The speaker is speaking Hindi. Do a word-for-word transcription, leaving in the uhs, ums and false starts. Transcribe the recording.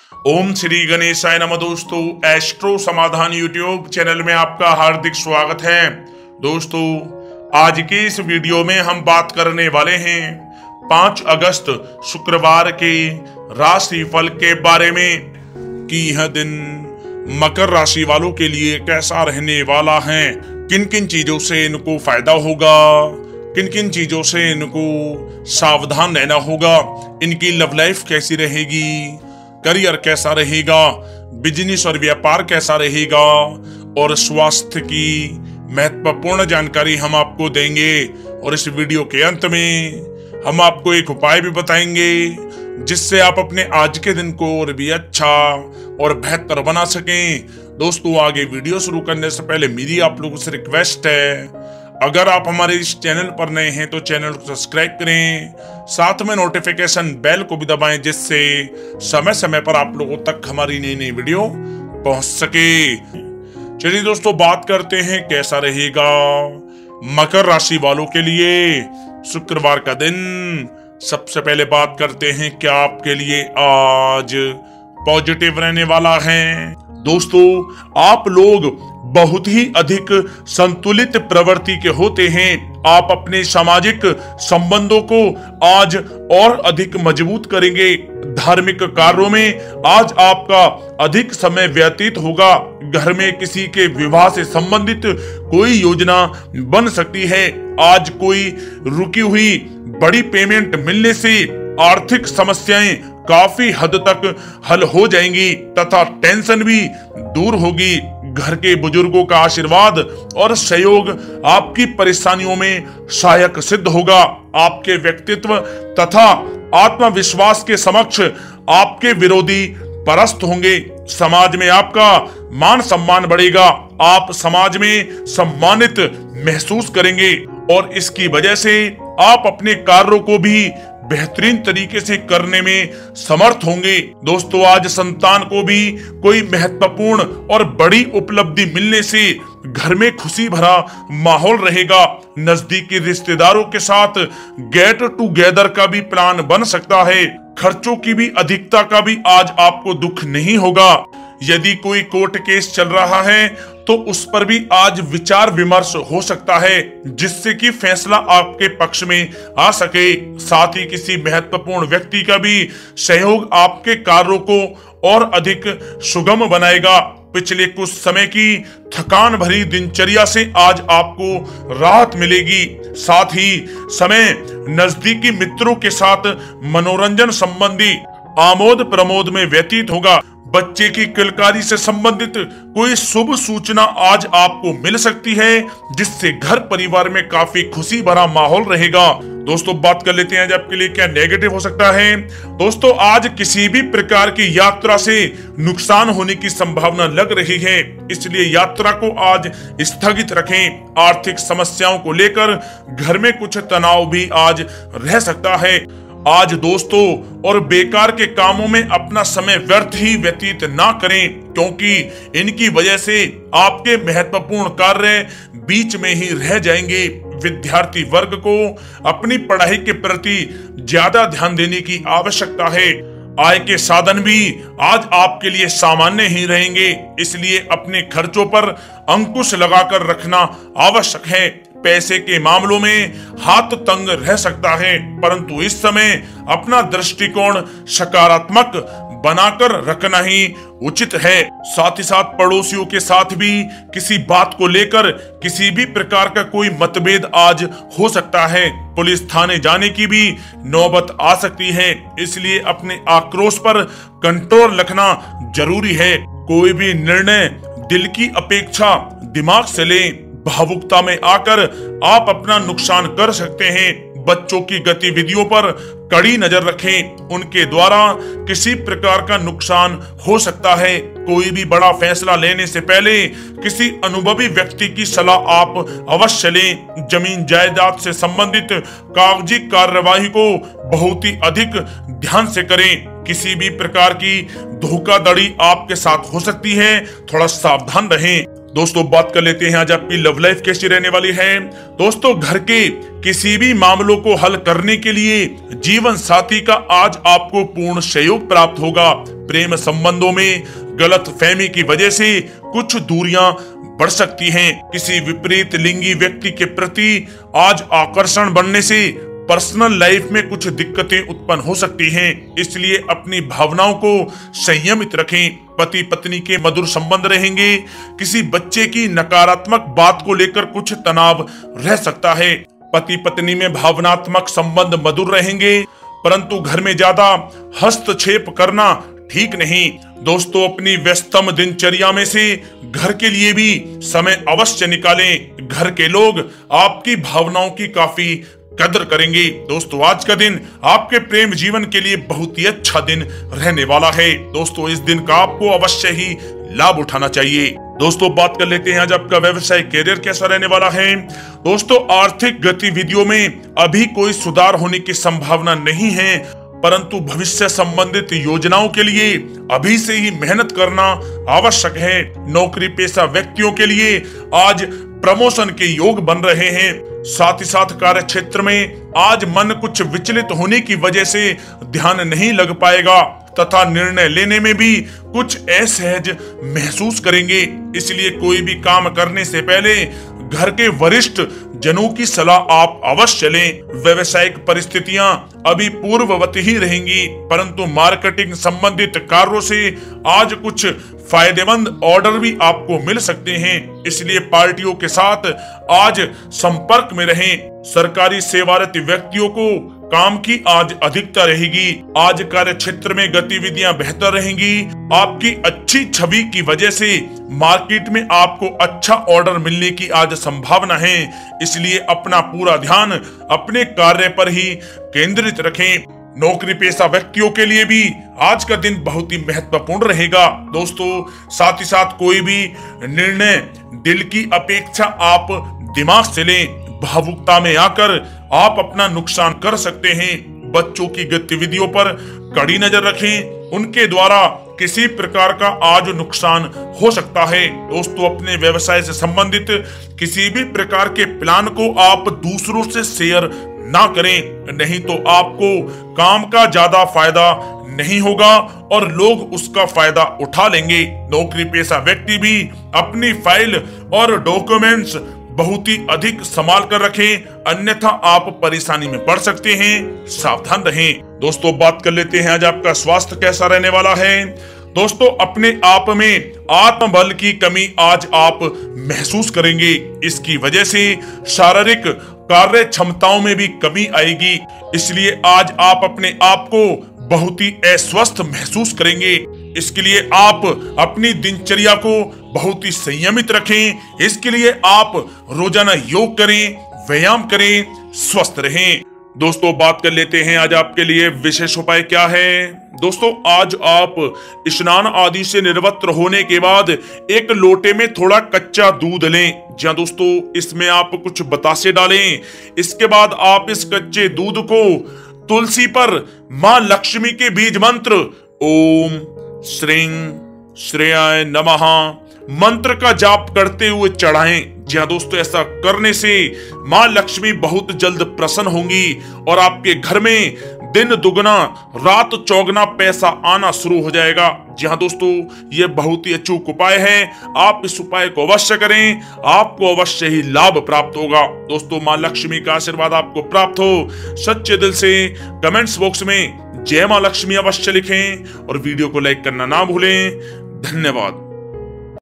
ओम श्री गणेशाय नमः। दोस्तों, एस्ट्रो समाधान यूट्यूब चैनल में आपका हार्दिक स्वागत है। दोस्तों, आज के इस वीडियो में हम बात करने वाले हैं पाँच अगस्त शुक्रवार के राशि फल के बारे में कि यह दिन मकर राशि वालों के लिए कैसा रहने वाला है, किन किन चीजों से इनको फायदा होगा, किन किन चीजों से इनको सावधान रहना होगा, इनकी लव लाइफ कैसी रहेगी, करियर कैसा रहेगा, बिजनेस और व्यापार कैसा रहेगा और स्वास्थ्य की महत्वपूर्ण जानकारी हम आपको देंगे। और इस वीडियो के अंत में हम आपको एक उपाय भी बताएंगे जिससे आप अपने आज के दिन को और भी अच्छा और बेहतर बना सकें। दोस्तों, आगे वीडियो शुरू करने से पहले मेरी आप लोगों से रिक्वेस्ट है, अगर आप हमारे इस चैनल पर नए हैं तो चैनल को सब्सक्राइब करें, साथ में नोटिफिकेशन बेल को भी दबाएं जिससे समय समय पर आप लोगों तक हमारी नई नई वीडियो पहुंच सके। चलिए दोस्तों, बात करते हैं कैसा रहेगा मकर राशि वालों के लिए शुक्रवार का दिन। सबसे पहले बात करते हैं क्या आपके लिए आज पॉजिटिव रहने वाला है। दोस्तों, आप लोग बहुत ही अधिक संतुलित प्रवृत्ति के होते हैं। आप अपने सामाजिक संबंधों को आज और अधिक मजबूत करेंगे। धार्मिक कार्यों में आज आपका अधिक समय व्यतीत होगा। घर में किसी के विवाह से संबंधित कोई योजना बन सकती है। आज कोई रुकी हुई बड़ी पेमेंट मिलने से आर्थिक समस्याएं काफी हद तक हल हो जाएंगी तथा टेंशन भी दूर होगी। घर के बुजुर्गों का आशीर्वाद और सहयोग आपकी परेशानियों में सहायक सिद्ध होगा। आपके व्यक्तित्व तथा आत्मविश्वास के समक्ष आपके विरोधी परास्त होंगे। समाज में आपका मान सम्मान बढ़ेगा। आप समाज में सम्मानित महसूस करेंगे और इसकी वजह से आप अपने कार्यों को भी बेहतरीन तरीके से करने में समर्थ होंगे। दोस्तों, आज संतान को भी कोई महत्वपूर्ण और बड़ी उपलब्धि मिलने से घर में खुशी भरा माहौल रहेगा। नजदीकी रिश्तेदारों के साथ गेट टुगेदर का भी प्लान बन सकता है। खर्चों की भी अधिकता का भी आज आपको दुख नहीं होगा। यदि कोई कोर्ट केस चल रहा है तो उस पर भी आज विचार विमर्श हो सकता है जिससे कि फैसला आपके पक्ष में आ सके। साथ ही किसी महत्वपूर्ण व्यक्ति का भी सहयोग आपके कार्यों को और अधिक सुगम बनाएगा। पिछले कुछ समय की थकान भरी दिनचर्या से आज आपको राहत मिलेगी। साथ ही समय नजदीकी मित्रों के साथ मनोरंजन संबंधी आमोद प्रमोद में व्यतीत होगा। बच्चे की किलकारी से संबंधित कोई शुभ सूचना आज आपको मिल सकती है जिससे घर परिवार में काफी खुशी भरा माहौल रहेगा। दोस्तों, बात कर लेते हैं आज आपके लिए क्या नेगेटिव हो सकता है। दोस्तों, आज किसी भी प्रकार की यात्रा से नुकसान होने की संभावना लग रही है, इसलिए यात्रा को आज स्थगित रखें। आर्थिक समस्याओं को लेकर घर में कुछ तनाव भी आज रह सकता है। आज दोस्तों और बेकार के कामों में अपना समय व्यर्थ ही व्यतीत ना करें क्योंकि इनकी वजह से आपके महत्वपूर्ण कार्य बीच में ही रह जाएंगे। विद्यार्थी वर्ग को अपनी पढ़ाई के प्रति ज्यादा ध्यान देने की आवश्यकता है। आय के साधन भी आज आपके लिए सामान्य ही रहेंगे, इसलिए अपने खर्चों पर अंकुश लगाकर रखना आवश्यक है। पैसे के मामलों में हाथ तंग रह सकता है, परंतु इस समय अपना दृष्टिकोण सकारात्मक बनाकर रखना ही उचित है। साथ ही साथ पड़ोसियों के साथ भी किसी बात को लेकर किसी भी प्रकार का कोई मतभेद आज हो सकता है। पुलिस थाने जाने की भी नौबत आ सकती है, इसलिए अपने आक्रोश पर कंट्रोल रखना जरूरी है। कोई भी निर्णय दिल की अपेक्षा दिमाग से लें। भावुकता में आकर आप अपना नुकसान कर सकते हैं। बच्चों की गतिविधियों पर कड़ी नजर रखें, उनके द्वारा किसी प्रकार का नुकसान हो सकता है। कोई भी बड़ा फैसला लेने से पहले किसी अनुभवी व्यक्ति की सलाह आप अवश्य लें। जमीन जायदाद से संबंधित कागजी कार्यवाही को बहुत ही अधिक ध्यान से करें। किसी भी प्रकार की धोखाधड़ी आपके साथ हो सकती है, थोड़ा सावधान रहें। दोस्तों, बात कर लेते हैं आज आपकी लव लाइफ कैसी रहने वाली है। दोस्तों, घर के किसी भी मामलों को हल करने के लिए जीवन साथी का आज आपको पूर्ण सहयोग प्राप्त होगा। प्रेम संबंधों में गलत फहमी की वजह से कुछ दूरियां बढ़ सकती हैं। किसी विपरीत लिंगी व्यक्ति के प्रति आज आकर्षण बढ़ने से पर्सनल लाइफ में कुछ दिक्कतें उत्पन्न हो सकती हैं, इसलिए अपनी भावनाओं को संयमित रखें। पति पत्नी के मधुर संबंध रहेंगे। किसी बच्चे की नकारात्मक बात को लेकर कुछ तनाव रह सकता है। पति पत्नी में भावनात्मक संबंध मधुर रहेंगे, परंतु घर में ज्यादा हस्तक्षेप करना ठीक नहीं। दोस्तों, अपनी व्यस्तम दिनचर्या में से घर के लिए भी समय अवश्य निकालें। घर के लोग आपकी भावनाओं की काफी कदर करेंगे। दोस्तों, आज का दिन आपके प्रेम जीवन के लिए बहुत ही अच्छा दिन रहने वाला है। दोस्तों, इस दिन का आपको अवश्य ही लाभ उठाना चाहिए। दोस्तों, बात कर लेते हैं आज आपका व्यवसाय कैरियर कैसा रहने वाला है। दोस्तों, आर्थिक गतिविधियों में अभी कोई सुधार होने की संभावना नहीं है, परंतु भविष्य संबंधित योजनाओं के लिए अभी से ही मेहनत करना आवश्यक है। नौकरी पेशा व्यक्तियों के लिए आज प्रमोशन के योग बन रहे हैं। साथ ही साथ कार्य क्षेत्र में आज मन कुछ विचलित होने की वजह से ध्यान नहीं लग पाएगा तथा निर्णय लेने में भी कुछ असहज महसूस करेंगे। इसलिए कोई भी काम करने से पहले घर के वरिष्ठ जनों की सलाह आप अवश्य लें। व्यवसायिक परिस्थितियां अभी पूर्ववत ही रहेंगी, परंतु मार्केटिंग संबंधित कार्यों से आज कुछ फायदेमंद ऑर्डर भी आपको मिल सकते हैं, इसलिए पार्टियों के साथ आज संपर्क में रहें। सरकारी सेवारत व्यक्तियों को काम की आज अधिकता रहेगी। आज कार्य क्षेत्र में गतिविधियां बेहतर रहेंगी। आपकी अच्छी छवि की वजह से मार्केट में आपको अच्छा ऑर्डर मिलने की आज संभावना है, इसलिए अपना पूरा ध्यान अपने कार्य पर ही केंद्रित रखें। नौकरी पेशा व्यक्तियों के लिए भी आज का दिन बहुत ही महत्वपूर्ण रहेगा। दोस्तों, साथ ही साथ कोई भी निर्णय दिल की अपेक्षा आप दिमाग से लें। भावुकता में आकर आप अपना नुकसान कर सकते हैं। बच्चों की गतिविधियों पर कड़ी नजर रखें, उनके द्वारा किसी प्रकार का आज नुकसान हो सकता है। दोस्तों, अपने व्यवसाय से संबंधित किसी भी प्रकार के प्लान को आप दूसरों से शेयर ना करें, नहीं तो आपको काम का ज्यादा फायदा नहीं होगा और लोग उसका फायदा उठा लेंगे। नौकरी पेशा व्यक्ति भी अपनी फाइल और डॉक्यूमेंट्स बहुत ही अधिक संभाल कर रखें, अन्यथा आप परेशानी में पड़ सकते हैं। सावधान रहें। दोस्तों, बात कर लेते हैं आज आपका स्वास्थ्य कैसा रहने वाला है। दोस्तों, अपने आप में आत्मबल की कमी आज आप महसूस करेंगे। इसकी वजह से शारीरिक कार्य क्षमताओं में भी कमी आएगी, इसलिए आज आप अपने आप को बहुत ही अस्वस्थ महसूस करेंगे। इसके लिए आप अपनी दिनचर्या को बहुत ही संयमित रखें। इसके लिए आप रोजाना योग करें, व्यायाम करें, स्वस्थ रहें। दोस्तों, बात कर लेते हैं आज आपके लिए विशेष उपाय क्या है। दोस्तों, आज आप स्नान आदि से निवृत्त होने के बाद एक लोटे में थोड़ा कच्चा दूध लें। जी हाँ दोस्तों, इसमें आप कुछ बतासे डालें। इसके बाद आप इस कच्चे दूध को तुलसी पर मां लक्ष्मी के बीज मंत्र ओम श्रीं श्रेयाय नमः मंत्र का जाप करते हुए चढ़ाएं। जी हाँ दोस्तों, ऐसा करने से मां लक्ष्मी बहुत जल्द प्रसन्न होंगी और आपके घर में दिन दुगना रात चौगना पैसा आना शुरू हो जाएगा। जी हाँ दोस्तों, ये बहुत ही अचूक उपाय है। आप इस उपाय को अवश्य करें, आपको अवश्य ही लाभ प्राप्त होगा। दोस्तों, मां लक्ष्मी का आशीर्वाद आपको प्राप्त हो, सच्चे दिल से कमेंट्स बॉक्स में जय मां लक्ष्मी अवश्य लिखें और वीडियो को लाइक करना ना भूलें। धन्यवाद।